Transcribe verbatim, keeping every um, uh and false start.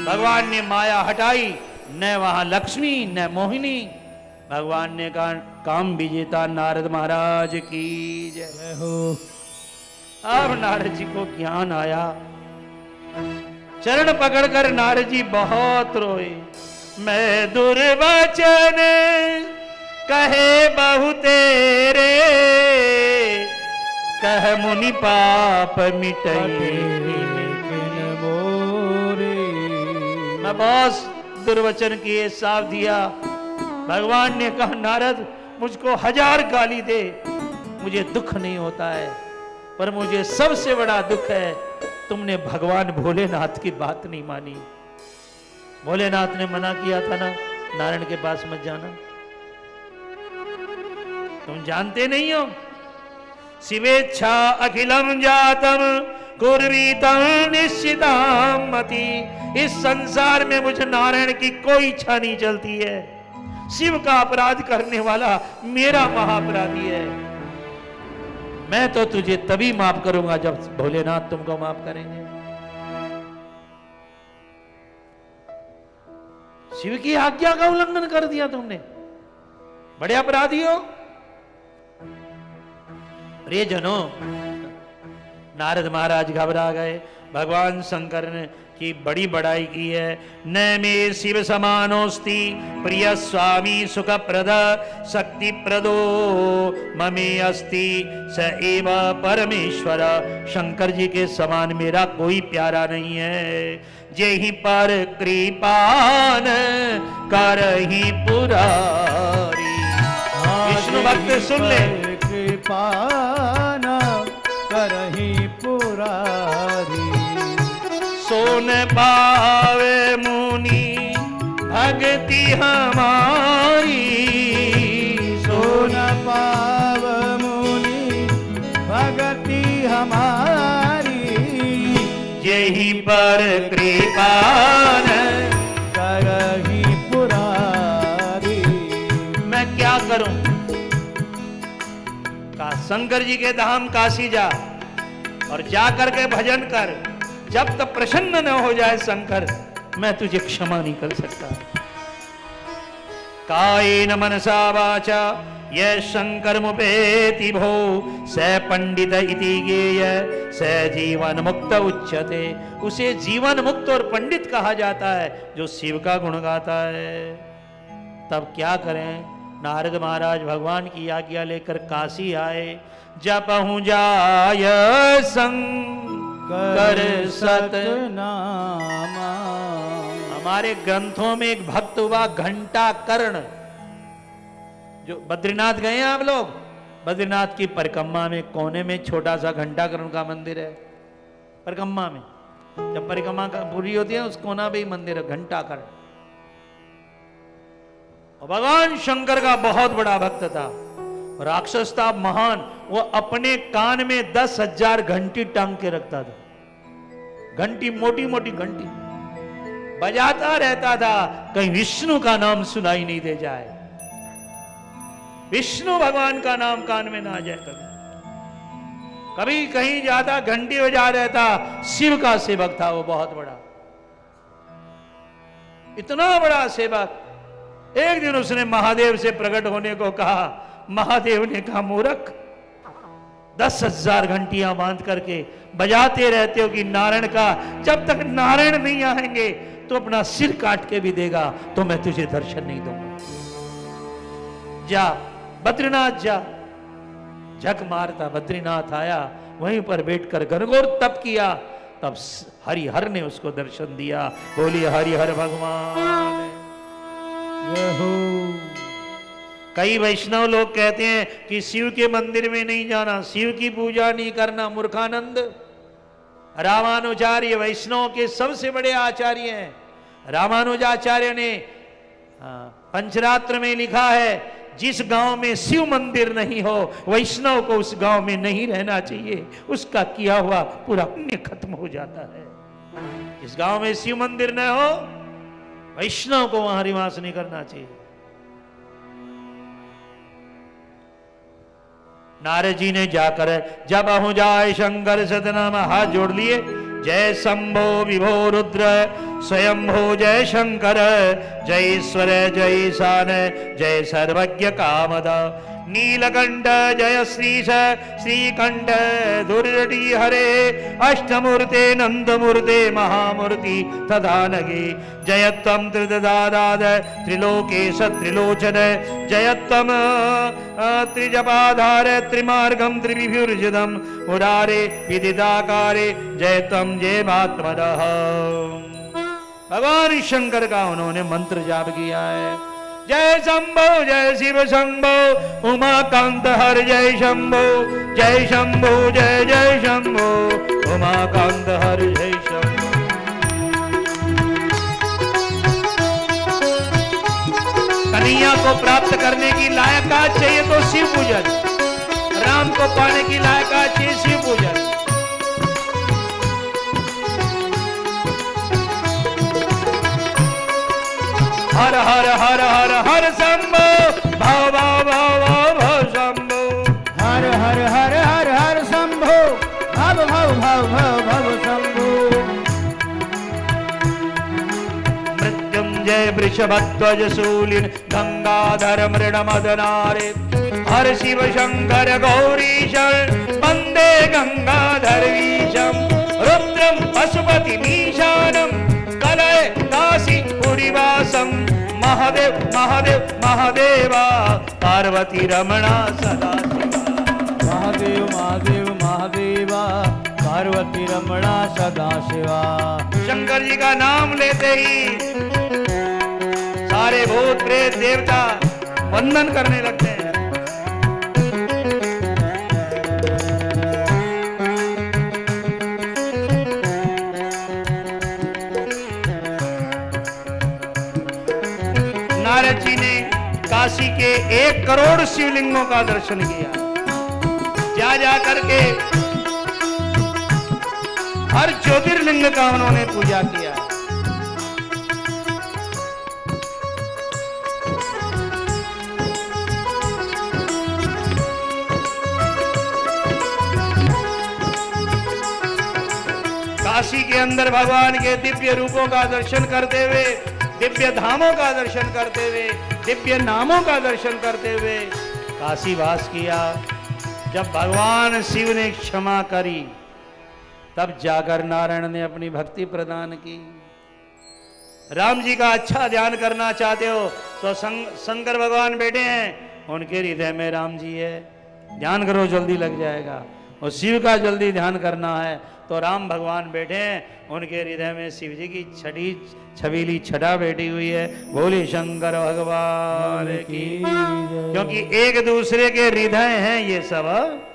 भगवान ने माया हटाई, न वहां लक्ष्मी न मोहिनी। भगवान ने कहा काम विजेता नारद महाराज की जय हो। अब नारद जी को ज्ञान आया, चरण पकड़कर नारद जी बहुत रोए। मैं दुर्वचन कहे बहु तेरे, कह मुनि पाप मिटई। मैं बहुत दुर्वचन किए, साफ दिया। भगवान ने कहा नारद मुझको हजार गाली दे, मुझे दुख नहीं होता है, पर मुझे सबसे बड़ा दुख है तुमने भगवान भोलेनाथ की बात नहीं मानी। भोलेनाथ ने मना किया था ना, नारायण के पास मत जाना। तुम जानते नहीं हो, शिवेच्छा अखिलम जातम कुर्वीतम निश्चिताम मति। इस संसार में मुझे नारायण की कोई इच्छा नहीं चलती है। शिव का अपराध करने वाला मेरा महाअपराधी है। मैं तो तुझे तभी माफ करूंगा जब भोलेनाथ तुमको माफ करेंगे। शिव की आज्ञा का उल्लंघन कर दिया तुमने, बड़े अपराधी हो। प्रियजनों, नारद महाराज घबरा गए। भगवान शंकर ने की बड़ी बड़ाई की है। न में शिव समानोस्ति प्रिय स्वामी सुख प्रद शक्ति प्रदो ममे अस्ति स एव परमेश्वर। शंकर जी के समान मेरा कोई प्यारा नहीं है। जेहि पर कृपान करहि पुरारी। विष्णु भक्त सुन ले, कृपान करहि पुरारी। सोन पावे मुनि भक्ति हमारी। सोन पाव मुनि भक्ति हमारी। यही पर कृपान करहि पुरारी। मैं क्या करूं? का शंकर जी के धाम काशी जा और जा करके भजन कर। जब तक प्रसन्न न हो जाए शंकर, मैं तुझे क्षमा नहीं कर सकता। कायेन मनसा वाचा यह शंकर मुपेति भो स पंडित इति गेय स जीवन मुक्त उच्यते। उसे जीवन मुक्त और पंडित कहा जाता है जो शिव का गुण गाता है। तब क्या करें? नारद महाराज भगवान की आज्ञा लेकर काशी आए। जपहु जाय शंकर सतनामा। हमारे ग्रंथों में एक भक्त हुआ घंटा कर्ण। जो बद्रीनाथ गए हैं आप लोग, बद्रीनाथ की परिक्रमा में कोने में छोटा सा घंटा कर्ण का मंदिर है। परिक्रमा में जब परिक्रमा पूरी होती है उस कोना पे ही मंदिर है घंटा कर्ण। भगवान शंकर का बहुत बड़ा भक्त था, राक्षस था महान। वो अपने कान में दस हजार घंटी टांग के रखता था। घंटी, मोटी मोटी घंटी बजाता रहता था, कहीं विष्णु का नाम सुनाई नहीं दे जाए, विष्णु भगवान का नाम कान में ना आ जाए। कभी कभी कहीं जाता घंटी बजा रहता। शिव का सेवक था वो, बहुत बड़ा, इतना बड़ा सेवक। एक दिन उसने महादेव से प्रकट होने को कहा। महादेव ने कहा मूर्ख, दस हजार घंटियां बांध करके बजाते रहते हो कि नारायण का, जब तक नारायण नहीं आएंगे तो अपना सिर काट के भी देगा तो मैं तुझे दर्शन नहीं दूंगा। जा बद्रीनाथ जा। झक मारता बद्रीनाथ आया, वहीं पर बैठकर घनघोर तप किया। तब हरिहर ने उसको दर्शन दिया। बोलिए हरिहर भगवान। कई वैष्णव लोग कहते हैं कि शिव के मंदिर में नहीं जाना, शिव की पूजा नहीं करना। मूर्खानंद, रामानुजाचार्य वैष्णव के सबसे बड़े आचार्य हैं। रामानुजाचार्य ने पंचरात्र में लिखा है, जिस गांव में शिव मंदिर नहीं हो वैष्णव को उस गांव में नहीं रहना चाहिए, उसका किया हुआ पूरा पुण्य खत्म हो जाता है। जिस गांव में शिव मंदिर न हो वैष्णव को वहां निवास नहीं करना चाहिए। नारद जी ने जाकर जब अहु जाए शंकर सतनाम, हाथ जोड़ लिए, जय शंभो विभो रुद्र स्वयंभो जय शंकर जय ईश्वर जय ईशान जय सर्वज्ञ कामद नीलकंठ जय श्रीश श्रीकंठ दुर्जटी हरे अष्टमूर्ते नंदमूर्ते महामूर्ति तदानगे जयत्वं त्रिददादाद त्रिलोकेश त्रिलोचन जयत्वं त्रिजपाधार त्रिमार्गम त्रिविभुर्जितम उदारे विदिताकारे जयत्वं जयमात्मनः। भगवान शंकर का उन्होंने मंत्र जाप किया है। जय शंभो जय शिव शंभो उमाकांत हर जय शंभो जय शंभो जय जय शंभो उमाकांत हर जय शंभो। कन्हैया को प्राप्त करने की लायकात चाहिए तो शिव पूजन, राम को पाने की लायकात चाहिए शिव पूजन। हर हर हर हर हर शंभो भव भव भव भव शंभो हर हर हर हर हर शंभो भव भव भव भव भव शंभो। मृत्युंजय वृषभध्वज शूलिन गंगाधर मृण मदनारे हर शिव शंकर गौरीश वंदे गंगाधर वीशम रुद्रम पशुपति मीशानम कलय काशी पुरीवासम महादेव महादेव महादेवा पार्वती रमणा सदा महादेव महादेव महादेवा पार्वती रमणा सदा शिवा। शंकर जी का नाम लेते ही सारे भूत प्रेत देवता वंदन करने लगते हैं। नारद जी ने काशी के एक करोड़ शिवलिंगों का दर्शन किया। जा जा करके हर ज्योतिर्लिंग का उन्होंने पूजा किया। काशी के अंदर भगवान के दिव्य रूपों का दर्शन करते हुए, दिव्य धामों का दर्शन करते हुए, दिव्य नामों का दर्शन करते हुए काशी वास किया। जब भगवान शिव ने क्षमा करी तब जाकर नारायण ने अपनी भक्ति प्रदान की। राम जी का अच्छा ध्यान करना चाहते हो तो शंकर भगवान बैठे हैं, उनके हृदय में राम जी है, ध्यान करो जल्दी लग जाएगा। और शिव का जल्दी ध्यान करना है तो राम भगवान बैठे हैं, उनके हृदय में शिव जी की छठी छबीली छटा बैठी हुई है। बोले शंकर भगवान की, क्योंकि एक दूसरे के हृदय हैं ये सब।